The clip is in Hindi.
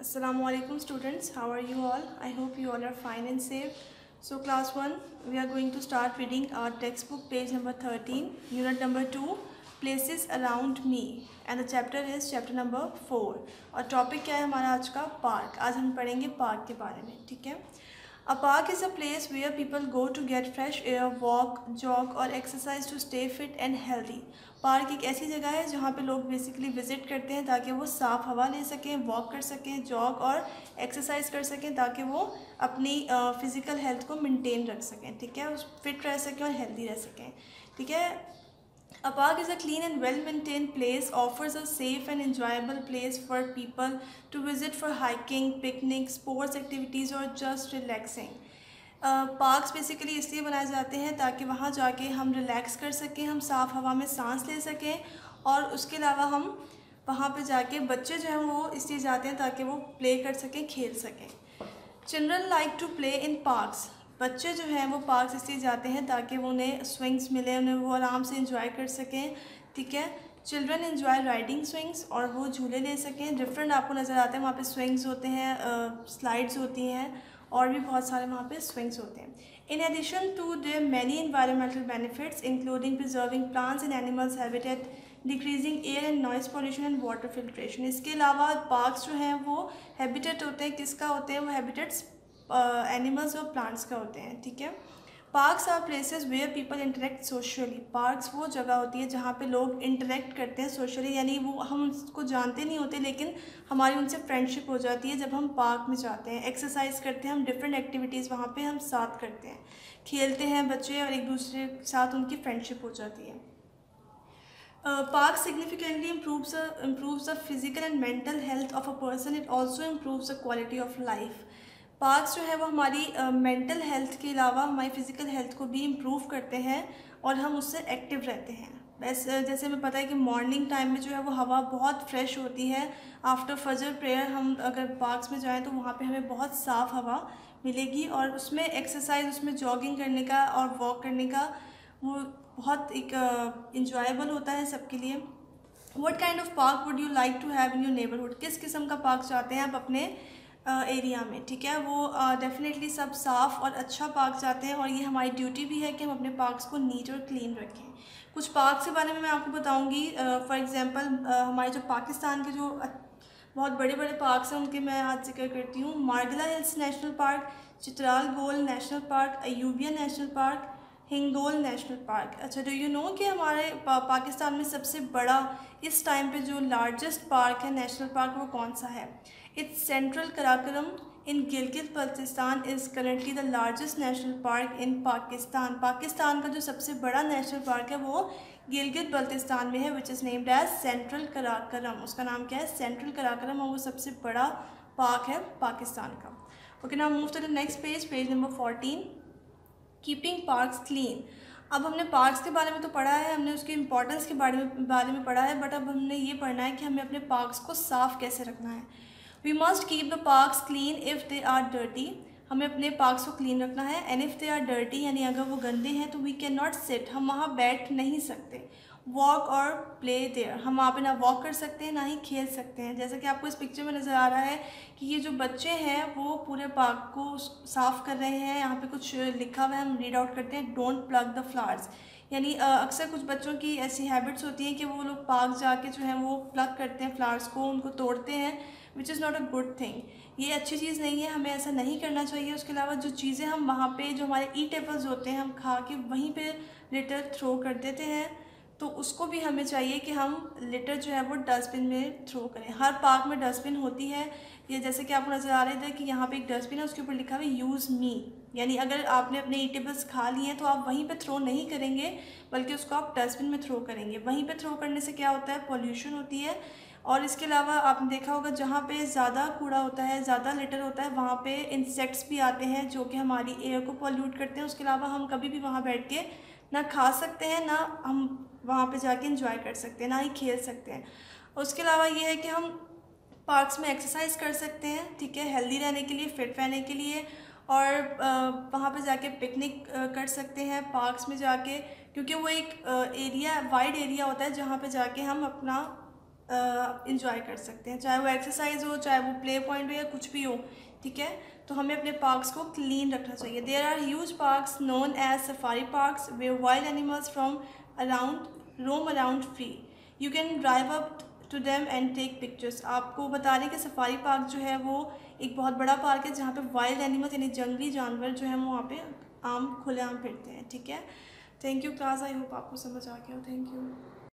Assalamualaikum students, how are you all? I hope you all are fine and safe. So class 1, we are going to start reading our textbook page number 13, unit number 2, places around me, and the chapter is chapter number 4. और topic क्या है हमारा आज का? पार्क. आज हम पढ़ेंगे पार्क के बारे में, ठीक है? A park is a place where people go to get fresh air, walk, jog और exercise to stay fit and healthy. Park एक ऐसी जगह है जहाँ पे लोग बेसिकली विज़िट करते हैं ताकि वो साफ़ हवा ले सकें, वॉक कर सकें, जॉग और एक्सरसाइज कर सकें ताकि वो अपनी फ़िज़िकल हेल्थ को मेंटेन रख सकें, ठीक है, उस फिट रह सकें और हेल्दी रह सकें, ठीक है. A park is a clean and well-maintained place, offers a safe and enjoyable place for people to visit for hiking, picnic, sports activities or just relaxing. Parks basically इसलिए बनाए जाते हैं ताकि वहाँ जाके हम रिलैक्स कर सकें, हम साफ़ हवा में सांस ले सकें और उसके अलावा हम वहाँ पे जाके बच्चे जो हैं वो इसलिए जाते हैं ताकि वो प्ले कर सकें, खेल सकें. Children like to play in parks. बच्चे जो हैं वो पार्क्स इसलिए जाते हैं ताकि वो उन्हें स्विंग्स मिले, उन्हें वो आराम से इंजॉय कर सकें, ठीक है. चिल्ड्रन एंजॉय राइडिंग स्विंग्स और वो झूले ले सकें. डिफरेंट आपको नज़र आते हैं, वहाँ पे स्विंग्स होते हैं, स्लाइड्स होती हैं और भी बहुत सारे वहाँ पे स्विंग्स होते हैं. In addition to there many environmental benefits including preserving plants and animals habitat, decreasing air and noise pollution and water filtration. इसके अलावा पार्क्स जो हैं वो हैबिटेट होते हैं, किसका होते हैं वो हैबिटेट्स? एनिमल्स और प्लांट्स का होते हैं, ठीक है. Parks are places where people interact socially. Parks वो जगह होती है जहाँ पे लोग इंटरेक्ट करते हैं सोशली, यानी वो हम उनको जानते नहीं होते लेकिन हमारी उनसे फ्रेंडशिप हो जाती है जब हम पार्क में जाते हैं, एक्सरसाइज करते हैं, हम डिफरेंट एक्टिविटीज़ वहाँ पे हम साथ करते हैं, खेलते हैं बच्चे और एक दूसरे के साथ उनकी फ्रेंडशिप हो जाती है. Park significantly improves the physical and mental health of a person. It also improves the quality of life. Parks जो है वो हमारी मेंटल हेल्थ के अलावा हमारी फ़िज़िकल हेल्थ को भी इम्प्रूव करते हैं और हम उससे एक्टिव रहते हैं. वैसे जैसे हमें पता है कि मॉर्निंग टाइम में जो है वो हवा बहुत फ्रेश होती है. आफ्टर फजर प्रेयर हम अगर पार्क्स में जाएं तो वहाँ पे हमें बहुत साफ़ हवा मिलेगी और उसमें एक्सरसाइज, उसमें जॉगिंग करने का और वॉक करने का वो बहुत एक इंजॉयबल होता है सबके लिए. What kind of park would you like to have in your neighbourhood. किस किस्म का पार्क चाहते हैं आप अपने एरिया में, ठीक है. वो डेफिनेटली सब साफ़ और अच्छा पार्क चाहते हैं और ये हमारी ड्यूटी भी है कि हम अपने पार्क्स को नीट और क्लीन रखें. कुछ पार्क्स के बारे में मैं आपको बताऊंगी. फॉर एग्जांपल हमारे जो पाकिस्तान के जो बहुत बड़े बड़े पार्क्स हैं उनके मैं आज जिक्र करती हूँ. Margalla Hills National Park, Chitral Gol National Park, Ayubia National Park, Hingol National Park. अच्छा, डू यू नो कि हमारे पाकिस्तान में सबसे बड़ा इस टाइम पे जो लार्जेस्ट पार्क है, नेशनल पार्क, वो कौन सा है? It's Central Karakoram in Gilgit Baltistan is currently the largest national park in Pakistan. Pakistan का जो सबसे बड़ा नेशनल पार्क है वो गिलगित बल्तिस्तान में है, which is named as Central Karakoram. उसका नाम क्या है? सेंट्रल कराकोरम, और वो सबसे बड़ा पार्क है पाकिस्तान का. Okay, now move to the next page, page number 14. Keeping parks clean. अब हमने पार्क्स के बारे में तो पढ़ा है, हमने उसकी इम्पोर्टेंस के बारे में पढ़ा है, बट अब हमने ये पढ़ना है कि हमें अपने पार्क्स को साफ़ कैसे रखना है. We must keep the parks clean if they are dirty. हमें अपने पार्क्स को क्लीन रखना है. And if they are dirty यानी अगर वो गंदे हैं तो वी कैन नॉट सिट, हम वहाँ बैठ नहीं सकते. वॉक और प्ले देयर, हम वहाँ पे ना वॉक कर सकते हैं ना ही खेल सकते हैं. जैसा कि आपको इस पिक्चर में नज़र आ रहा है कि ये जो बच्चे हैं वो पूरे पार्क को साफ़ कर रहे हैं. यहाँ पे कुछ लिखा हुआ है, हम रीड आउट करते हैं. डोंट प्लग द फ्लावर्स, यानी अक्सर कुछ बच्चों की ऐसी हैबिट्स होती हैं कि वो लोग पार्क जाके जो है वो प्लग करते हैं फ्लावर्स को, उनको तोड़ते हैं, which is not a good thing. ये अच्छी चीज़ नहीं है, हमें ऐसा नहीं करना चाहिए. उसके अलावा जो चीज़ें हम वहाँ पे, जो हमारे ईटेबल्स होते हैं, हम खा के वहीं पे लिटर थ्रो कर देते हैं, तो उसको भी हमें चाहिए कि हम लिटर जो है वो डस्टबिन में थ्रो करें. हर पार्क में डस्टबिन होती है. ये जैसे कि आपको नज़र आ रहे थे कि यहाँ पे एक डस्टबिन है, उसके ऊपर लिखा हुआ है यूज़ मी, यानी अगर आपने अपने ईटेबल्स खा लिए हैं तो आप वहीं पे थ्रो नहीं करेंगे बल्कि उसको आप डस्टबिन में थ्रो करेंगे. वहीं पे थ्रो करने से क्या होता है? पॉल्यूशन होती है. और इसके अलावा आपने देखा होगा जहाँ पे ज़्यादा कूड़ा होता है, ज़्यादा लिटर होता है, वहाँ पे इंसेक्ट्स भी आते हैं जो कि हमारी एयर को पॉल्यूट करते हैं. उसके अलावा हम कभी भी वहाँ बैठ के ना खा सकते हैं, ना हम वहाँ पे जाके एंजॉय कर सकते हैं, ना ही खेल सकते हैं. उसके अलावा ये है कि हम पार्क्स में एक्सरसाइज कर सकते हैं, ठीक है, हेल्दी रहने के लिए, फिट रहने के लिए. और वहाँ पे जाके पिकनिक कर सकते हैं पार्क्स में जाके, क्योंकि वो एक एरिया, वाइड एरिया होता है जहाँ पे जाके हम अपना इंजॉय कर सकते हैं, चाहे वो एक्सरसाइज हो, चाहे वो प्ले पॉइंट हो या कुछ भी हो, ठीक है। तो हमें अपने पार्क्स को क्लीन रखना चाहिए। There are huge parks known as safari parks where wild animals from around roam around free. You can drive up to them and take pictures. आपको बता रहे हैं कि सफारी पार्क जो है वो एक बहुत बड़ा पार्क है जहाँ पे वाइल्ड एनिमल्स यानी जंगली जानवर जो है वो वहाँ पे खुले आम फिरते हैं, ठीक है। Thank you class, I hope आपको समझ आ गया हो। Thank you.